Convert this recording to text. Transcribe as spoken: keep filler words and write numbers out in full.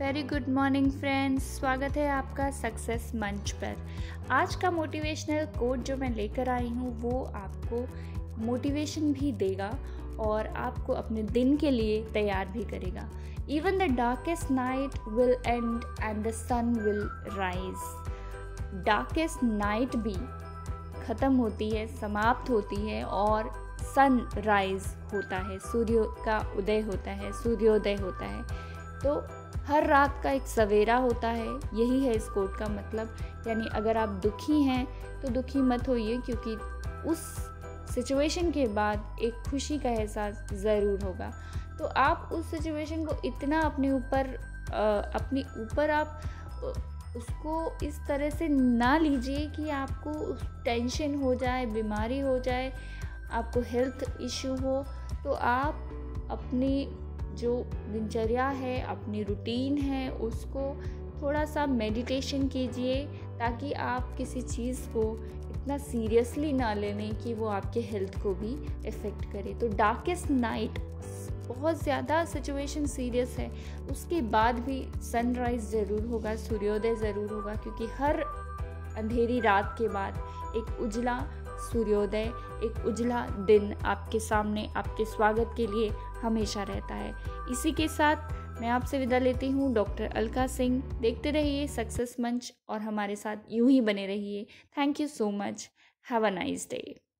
Very good morning friends, स्वागत है आपका सक्सेस मंच पर। आज का मोटिवेशनल कोट जो मैं लेकर आई हूँ वो आपको मोटिवेशन भी देगा और आपको अपने दिन के लिए तैयार भी करेगा। Even the darkest night will end end the sun will rise. Darkest night भी ख़त्म होती है, समाप्त होती है और सन राइज होता है, सूर्य का उदय होता है, सूर्योदय होता है। तो हर रात का एक सवेरा होता है, यही है इस कोट का मतलब। यानी अगर आप दुखी हैं तो दुखी मत होइए, क्योंकि उस सिचुएशन के बाद एक खुशी का एहसास ज़रूर होगा। तो आप उस सिचुएशन को इतना अपने ऊपर अपने ऊपर आप उसको इस तरह से ना लीजिए कि आपको टेंशन हो जाए, बीमारी हो जाए, आपको हेल्थ इश्यू हो। तो आप अपनी जो दिनचर्या है, अपनी रूटीन है, उसको थोड़ा सा मेडिटेशन कीजिए ताकि आप किसी चीज़ को इतना सीरियसली ना लेने कि वो आपके हेल्थ को भी इफ़ेक्ट करे। तो डार्केस्ट नाइट बहुत ज़्यादा सिचुएशन सीरियस है, उसके बाद भी सनराइज़ ज़रूर होगा, सूर्योदय ज़रूर होगा, क्योंकि हर अंधेरी रात के बाद एक उजला सूर्योदय, एक उजला दिन आपके सामने, आपके स्वागत के लिए हमेशा रहता है। इसी के साथ मैं आपसे विदा लेती हूँ, डॉक्टर अलका सिंह। देखते रहिए सक्सेस मंच और हमारे साथ यूं ही बने रहिए। Thank you so much. Have a nice day.